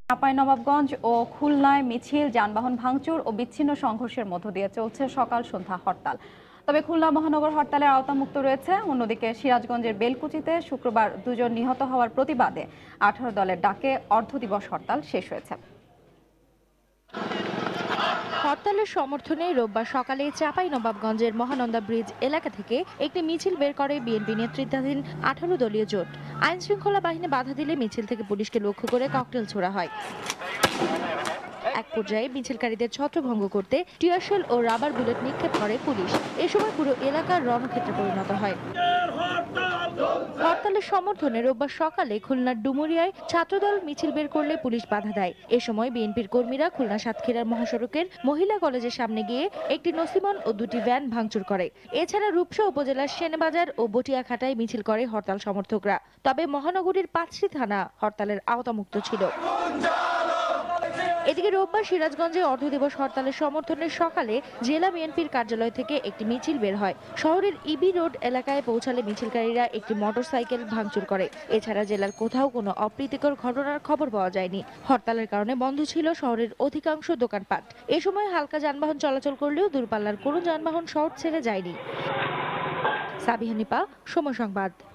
চাঁপাইনবাবগঞ্জ ও খুলনায় মিছিল, যানবাহন ভাঙচুর ও বিচ্ছিন্ন সংঘর্ষের মধ্য দিয়ে চলছে সকাল সন্ধ্যা হরতাল। তবে খুলনা মহানগর হরতালের আওতামুক্ত রয়েছে। অন্যদিকে সিরাজগঞ্জের বেলকুচিতে শুক্রবার 2 জন নিহত হওয়ার প্রতিবাদে 18 দলের ডাকে অর্ধদিবস হরতাল শেষ হয়েছে। হরতালের সমর্থনে রোববার সকালে চাঁপাইনবাবগঞ্জের মহানন্দা ব্রিজ এলাকা থেকে একটি মিছিল বের করে বিএনপি নেতৃত্বাধীন 18 দলীয় জোট। আইন শৃঙ্খলা বাহিনী বাধা দিলে মিছিল থেকে পুলিশকে লক্ষ্য করে ককটেল ছোড়া হয়। এক পর্যায়ে মিছিলকারীদের ছত্রভঙ্গ করতে টিয়ারশেল ও রাবার বুলেট নিক্ষেপ করে পুলিশ। এ সময় পুরো এলাকার রণক্ষেত্রে পরিণত হয়। হরতালের সমর্থনে রোববার সকালে খুলনার ডুমুরিয়ায় ছাত্রদল মিছিল বের করলে পুলিশ বাধা দেয়। এ সময় বিএনপির কর্মীরা খুলনা সাতক্ষীরার মহাসড়কের মহিলা কলেজের সামনে গিয়ে একটি নসিমন ও 2টি ভ্যান ভাঙচুর করে। এছাড়া রূপসা উপজেলার সেনবাজার ও বটিয়াঘাটায় মিছিল করে হরতাল সমর্থকরা। তবে মহানগরীর 5টি থানা হরতালের আওতামুক্ত ছিল। এদিকে রোববার সিরাজগঞ্জে অর্ধদিবস হরতালের সমর্থনে সকালে জেলা বিএনপির কার্যালয় থেকে একটি মিছিল বের হয়। শহরের ইবি রোড এলাকায় পৌঁছালে মিছিলকারীরা একটি মোটরসাইকেল ভাঙচুর করে। এছাড়া জেলার কোথাও কোনো অপ্রীতিকর ঘটনার খবর পাওয়া যায়নি। হরতালের কারণে বন্ধ ছিল শহরের অধিকাংশ দোকানপাট। এ সময় হালকা যানবাহন চলাচল করলেও দূরপাল্লার কোনো যানবাহন শহর ছেড়ে যায়নি। সাবিহা নিপা, সময় সংবাদ।